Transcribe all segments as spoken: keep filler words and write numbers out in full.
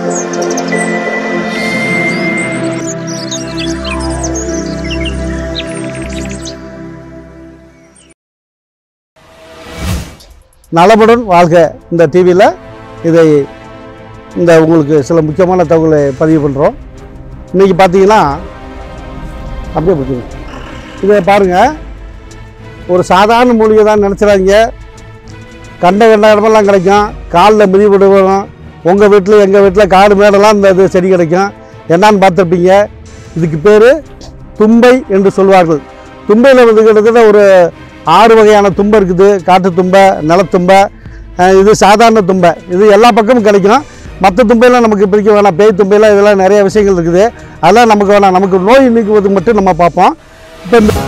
நலமுடன் வாழ்க இந்த டிவியில் இதை இந்த உங்களுக்கு சில முக்கியமான தகவலை பதிவு பண்ணுறோம். இன்றைக்கி பார்த்தீங்கன்னா அப்படியே பார்த்தீங்க இதை பாருங்கள், ஒரு சாதாரண மூலிகை தான் நினச்சிடாதீங்க. கண்ட கண்ட இடமெல்லாம் கிடைக்கும். காலில் மிதி விடுவோம். உங்கள் வீட்டில் எங்கள் வீட்டில் காடு மேடெல்லாம் இந்த இது செடி கிடைக்கும். என்னான்னு பார்த்துருப்பீங்க. இதுக்கு பேர் தும்பை என்று சொல்வார்கள். தும்பையில் வந்து கிட்டத்தட்ட ஒரு ஆறு வகையான தும்பை இருக்குது. காட்டு தும்பை, நிலத்தும்பை, இது சாதாரண தும்பை. இது எல்லா பக்கமும் கிடைக்கும். மற்ற தும்பையெல்லாம் நமக்கு பிடிக்க வேணாம். பேய் தும்பையெல்லாம் இதெல்லாம் நிறைய விஷயங்கள் இருக்குது. அதெல்லாம் நமக்கு வேணாம். நமக்கு நோய் நீக்குவதுக்கு மட்டும் நம்ம பார்ப்போம். இப்போ இந்த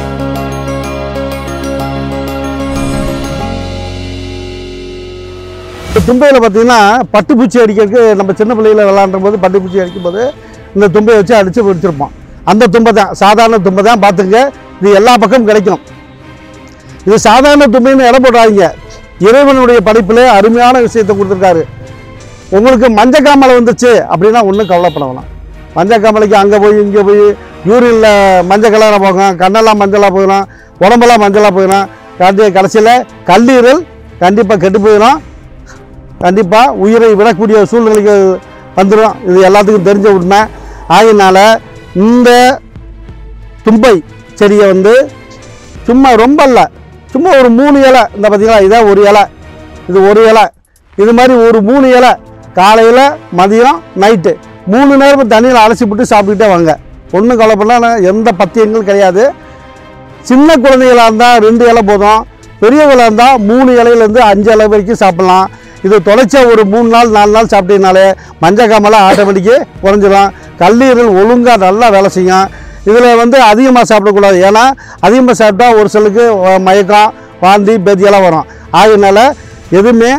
தும்பையில் பார்த்தீங்கன்னா பட்டுப்பூச்சி அடிக்கிறதுக்கு நம்ம சின்ன பிள்ளைகளை விளாண்டும் போது பட்டுப்பூச்சி அடிக்கும்போது இந்த தும்பையை வச்சு அடித்து பிடிச்சிருப்போம். அந்த தும்பை தான், சாதாரண தும்பை தான். பார்த்துங்க, இது எல்லா பக்கமும் கிடைக்கும். இது சாதாரண தும்பைன்னு இடம் போடாதீங்க. இறைவனுடைய படைப்பில் அருமையான விஷயத்தை கொடுத்துருக்காரு. உங்களுக்கு மஞ்சக்காமலை வந்துச்சு அப்படின்னா ஒன்றும் கவலைப்பட வேணாம். மஞ்சக்காமலைக்கு அங்கே போய் இங்கே போய் யூரினில் மஞ்சள் கலராக போகலாம், கண்ணெல்லாம் மஞ்சளாக போயிடும், உடம்பெல்லாம் மஞ்சளாக போயிடும். கடைசி கடைசியில் கல்லீரல் கண்டிப்பாக கெட்டு போயிடும். கண்டிப்பாக உயிரை விடக்கூடிய சூழ்நிலைக்கு வந்துடும். இது எல்லாத்துக்கும் தெரிஞ்ச உண்மை. ஆகினால இந்த தும்பை செடியை வந்து சும்மா ரொம்ப இல்லை, சும்மா ஒரு மூணு இலை, இந்த பார்த்தீங்களா, இதான் ஒரு இலை, இது ஒரு இலை, இது மாதிரி ஒரு மூணு இலை காலையில் மதியம் நைட்டு மூணு நேரம் தண்ணியில் அலசி போட்டு சாப்பிட்டுக்கிட்டே வாங்க. ஒன்றும் கவலைப்படல, எந்த பத்தியங்களும் கிடையாது. சின்ன குழந்தைகளாக இருந்தால் ரெண்டு இலை போதும். பெரியவங்களாக இருந்தால் மூணு இலையிலேருந்து அஞ்சு இலை வரைக்கும் சாப்பிட்லாம். இது தொடர்ச்சியாக ஒரு மூணு நாள் நாலு நாள் சாப்பிட்டீங்கனாலே மஞ்சக்காமலை ஆட்டோமேட்டிக்கு குறைஞ்சிடும். கல்லீரல் ஒழுங்காக நல்லா வேலை செய்யும். இதில் வந்து அதிகமாக சாப்பிடக்கூடாது. ஏன்னா அதிகமாக சாப்பிட்டா ஒரு சிலருக்கு மயக்கம், வாந்தி, பேதியெல்லாம் வரும். ஆகையினால எதுவுமே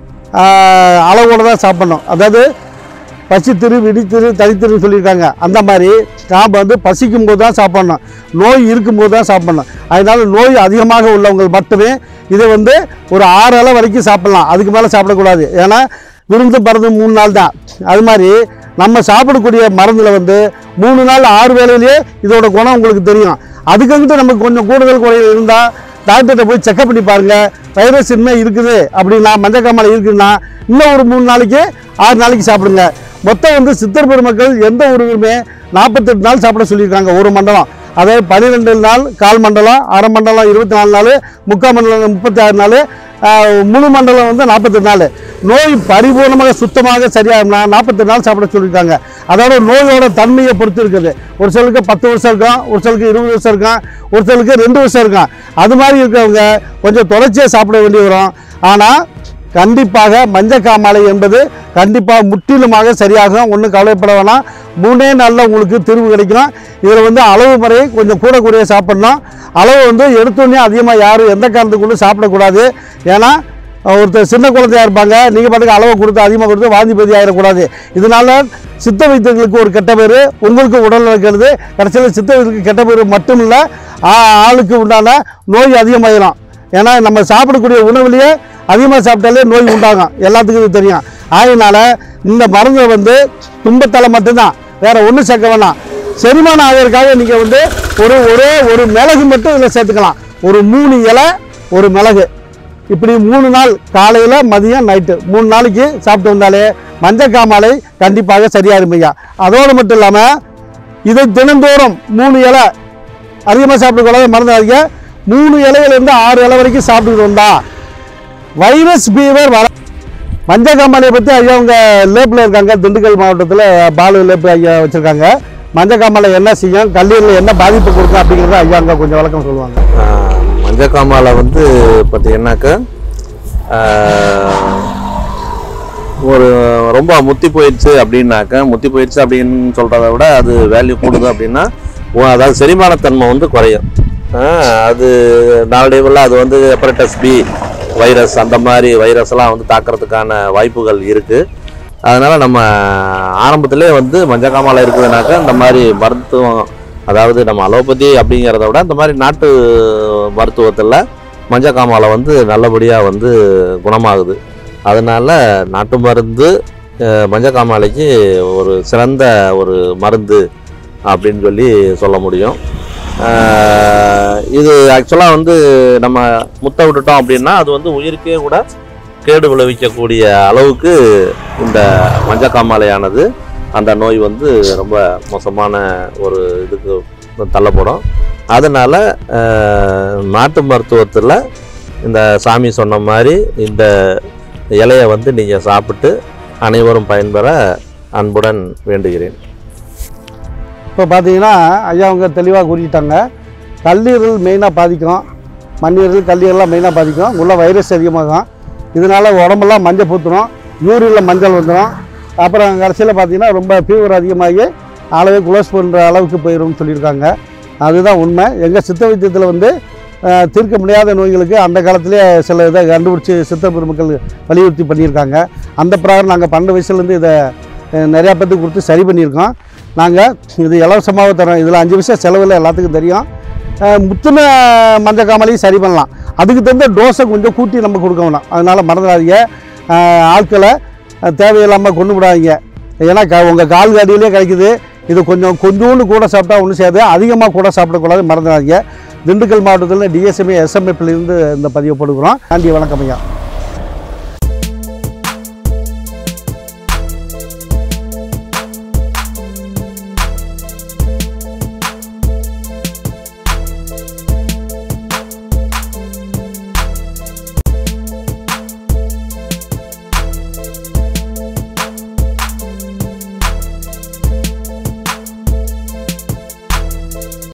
அளவோடு தான் சாப்பிட்ணும். அதாவது பசித்திரு, விடித்திரு, தனித்திருன்னு சொல்லியிருக்காங்க. அந்த மாதிரி நாம் வந்து பசிக்கும் போது தான் சாப்பிட்ணும், நோய் இருக்கும்போது தான் சாப்பிட்ணும். அதனால் நோய் அதிகமாக உள்ளவங்க மட்டுமே இதை வந்து ஒரு ஆறு இலை வரைக்கும் சாப்பிட்லாம். அதுக்கு மேலே சாப்பிடக்கூடாது. ஏன்னா விருந்து பறந்து மூணு நாள் தான். அது மாதிரி நம்ம சாப்பிடக்கூடிய மருந்தில் வந்து மூணு நாள் ஆறு வேலையிலேயே இதோட குணம் உங்களுக்கு தெரியும். அதுக்கிட்ட நமக்கு கொஞ்சம் கூடுதல் குறைகள் இருந்தால் டாக்டர்கிட்ட போய் செக்அப் பண்ணி பாருங்கள். வைரஸ் இனிமேல் இருக்குது அப்படின்னா, மஞ்சக்காமலை இருக்குதுன்னா இன்னும் ஒரு மூணு நாளைக்கு ஆறு நாளைக்கு சாப்பிடுங்க. மொத்தம் வந்து சித்தர் பெருமக்கள் எந்த உருவுமே நாற்பத்தெட்டு நாள் சாப்பிட சொல்லியிருக்காங்க. ஒரு மண்டலம், அதாவது பன்னிரெண்டு நாள், கால் மண்டலம், அரை மண்டலம் இருபத்தி நாலு நாள், முக்கால் மண்டலம் முப்பத்தி ஆறு நாள், முழு மண்டலம் வந்து நாற்பத்தெட்டு நாள். நோய் பரிபூர்ணமாக சுத்தமாக சரியாகும்னா நாற்பத்தெட்டு நாள் சாப்பிட சொல்லியிருக்காங்க. அதோட நோயோட தன்மையை பொறுத்து இருக்குது. ஒரு சிலருக்கு பத்து வருஷம் இருக்கும், ஒரு சிலருக்கு இருபது வருஷம் இருக்கும், ஒரு சிலருக்கு ரெண்டு வருஷம் இருக்கும். அது மாதிரி இருக்கிறவங்க கொஞ்சம் தொடர்ச்சியாக சாப்பிட வேண்டி வரும். ஆனால் கண்டிப்பாக மஞ்சக்காமலை என்பது கண்டிப்பாக முற்றிலுமாக சரியாகும். ஒன்றும் கவலைப்பட வேணாம். மூணே நாளில் உங்களுக்கு தீர்வு கிடைக்கும். இதில் வந்து அளவு முறை கொஞ்சம் கூட கூட சாப்பிட்ணும். அளவு வந்து எடுத்தோடனே அதிகமாக யாரும் எந்த காரணத்துக்கு சாப்பிடக்கூடாது. ஏன்னா ஒருத்தர் சின்ன குழந்தையாக இருப்பாங்க, நீங்கள் பாட்டுக்கு அளவை கொடுத்து அதிகமாக கொடுத்து வாந்தி பேதி ஆகிடக்கூடாது. இதனால் சித்த வைத்தியர்களுக்கு ஒரு கெட்ட பேர், உங்களுக்கு உடல் இருக்கிறது. கடைசியில் சித்த வைத்தியர்களுக்கு கெட்ட பேர் மட்டும் இல்லை, ஆளுக்கு உண்டான நோய் அதிகமாகிடும். ஏன்னா நம்ம சாப்பிடக்கூடிய உணவுலேயே அதிகமாக சாப்பிட்டாலே நோய் உண்டாகும். எல்லாத்துக்கும் இது தெரியும். அதனால இந்த மருந்து வந்து துன்பத்தலை மட்டும்தான், வேறு ஒன்றும் சேர்க்க வேணாம். செரிமானம் ஆகிறதுக்காக நீங்கள் வந்து ஒரு ஒரே ஒரு மிளகு மட்டும் இதில் சேர்த்துக்கலாம். ஒரு மூணு இலை, ஒரு மிளகு, இப்படி மூணு நாள் காலையில் மதியம் நைட்டு மூணு நாளைக்கு சாப்பிட்டு வந்தாலே மஞ்சக்காமலை கண்டிப்பாக சரியாயிருமையா. அதோடு மட்டும் இல்லாமல் இதை தினந்தோறும் மூணு இலை அதிகமாக சாப்பிடக்கூடாது, மறந்துடாதீங்க. மூணு இலையிலேருந்து ஆறு இலை வரைக்கும் சாப்பிட்டுக்கிட்டு வந்தா வைரஸ் ஃபீவர் வர. மஞ்சக்காமலையை பற்றி ஐயா அவங்க லேப்பில் இருக்காங்க, திண்டுக்கல் மாவட்டத்தில் பாலு லேப்பு ஐயா வச்சுருக்காங்க. மஞ்சக்காமலை என்ன செய்யும், கல்லீரலில் என்ன பாதிப்பு கொடுக்கும் அப்படிங்கிறத ஐயா அங்கே கொஞ்சம் விளக்கம் சொல்லுவாங்க. மஞ்சக்காமலை வந்து பார்த்தீங்கன்னாக்கா ஒரு ரொம்ப முத்தி போயிடுச்சு அப்படின்னாக்கா, முத்தி போயிடுச்சு அப்படின்னு சொல்கிறத விட அது வேல்யூ கூடுது அப்படின்னா, அதாவது செரிமானத்தன்மை வந்து குறையும். அது நாளடைவில் அது வந்து ஹெப்படைட்டிஸ் பி வைரஸ், அந்த மாதிரி வைரஸ்லாம் வந்து தாக்கிறதுக்கான வாய்ப்புகள் இருக்குது. அதனால் நம்ம ஆரம்பத்திலே வந்து மஞ்சக்காமலை இருக்குதுனாக்கா இந்த மாதிரி மருத்துவம், அதாவது நம்ம அலோபதி அப்படிங்கிறத விட இந்த மாதிரி நாட்டு மருத்துவத்தில் மஞ்சக்காமலை வந்து நல்லபடியாக வந்து குணமாகுது. அதனால் நாட்டு மருந்து மஞ்சக்காமாலைக்கு ஒரு சிறந்த ஒரு மருந்து அப்படின்னு சொல்லி சொல்ல முடியும். இது ஆக்சுவலாக வந்து நம்ம முத்த விட்டுட்டோம் அப்படின்னா அது வந்து உயிருக்கே கூட கேடு விளைவிக்கக்கூடிய அளவுக்கு இந்த மஞ்சக்காமாலையானது அந்த நோய் வந்து ரொம்ப மோசமான ஒரு இதுக்கு தள்ளப்படும். அதனால் நாட்டு மருத்துவத்தில் இந்த சாமி சொன்ன மாதிரி இந்த இலையை வந்து நீங்கள் சாப்பிட்டு அனைவரும் பயன்பெற அன்புடன் வேண்டுகிறேன். இப்போ பார்த்தீங்கன்னா ஐயா அவங்க தெளிவாக கூறிட்டாங்க. கல்லீரல் மெயினாக பாதிக்கும், மண்ணீரல் கல்லீரலாம் மெயினாக பாதிக்கும், உள்ள வைரஸ் அதிகமாகும். இதனால் உடம்பெல்லாம் மஞ்சள் பூத்துரும், யூரியில் மஞ்சள் வந்துடும். அப்புறம் கடைசியில் பார்த்தீங்கன்னா ரொம்ப ஃபீவர் அதிகமாகி அளவே குளோஸ் பண்ணுற அளவுக்கு போயிடும்னு சொல்லியிருக்காங்க. அதுதான் உண்மை. எங்கள் சித்த வைத்தியத்தில் வந்து தீர்க்க முடியாத நோய்களுக்கு அந்த காலத்திலே சில இதை கண்டுபிடிச்சி சித்த பெருமக்கள் வலியுறுத்தி பண்ணியிருக்காங்க. அந்த பிரகாரம் நாங்கள் பன்னெண்டு வயசுலேருந்து இதை நிறையா பேத்துக்கு கொடுத்து சரி பண்ணியிருக்கோம். நாங்கள் இது இலவசமாக தரோம். இதில் அஞ்சு விஷயம் செலவில் எல்லாத்துக்கும் தெரியும். முத்துன மஞ்சக்காமலையும் சரி பண்ணலாம். அதுக்கு தகுந்த டோஸை கொஞ்சம் கூட்டி நம்ம கொடுக்க வேணாம். அதனால் மறந்துடாதீங்க. ஆட்களை தேவையில்லாமல் கொண்டு விடாதீங்க. ஏன்னா க உங்கள் கால் அடியிலே கிடைக்குது. இது கொஞ்சம் கொஞ்சோண்டு கூட சாப்பிட்டா ஒன்றும் செய்யாது, அதிகமாக கூட சாப்பிடக்கூடாது, மறந்துடாதீங்க. திண்டுக்கல் மாவட்டத்தில் டிஎஸ்எம்ஏ எஸ்எம்எஃப்லேருந்து இந்த பதிவை போடுக்கிறோம். நன்றி, வணக்கம் ஐயா.